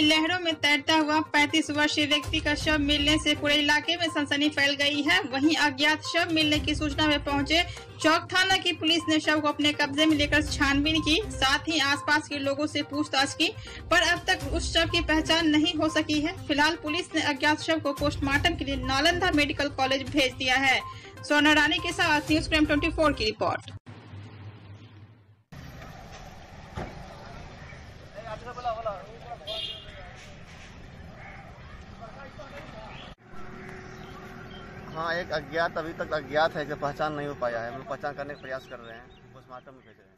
लहरों में तैरता हुआ 35 वर्षीय व्यक्ति का शव मिलने से पूरे इलाके में सनसनी फैल गई है। वहीं अज्ञात शव मिलने की सूचना में पहुंचे चौक थाना की पुलिस ने शव को अपने कब्जे में लेकर छानबीन की, साथ ही आसपास के लोगों से पूछताछ की, पर अब तक उस शव की पहचान नहीं हो सकी है। फिलहाल पुलिस ने अज्ञात शव को पोस्टमार्टम के लिए नालंदा मेडिकल कॉलेज भेज दिया है। सोना रानी के साथ न्यूज क्राइम 24 की रिपोर्ट। हाँ, एक अज्ञात अभी तक अज्ञात है कि पहचान नहीं हो पाया है। हम लोग पहचान करने का प्रयास कर रहे हैं, पोस्टमार्टम में भेज रहे हैं।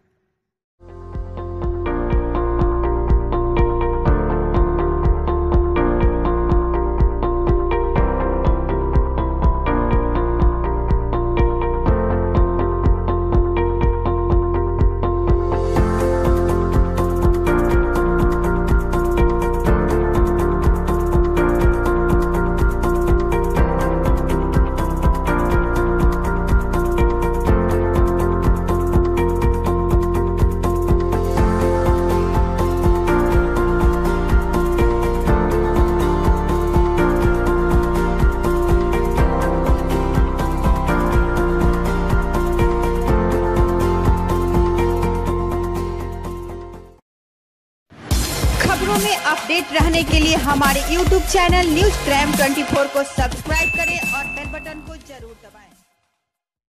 खबरों में अपडेट रहने के लिए हमारे YouTube चैनल न्यूज क्राइम 24 को सब्सक्राइब करें और बेल बटन को जरूर दबाएं।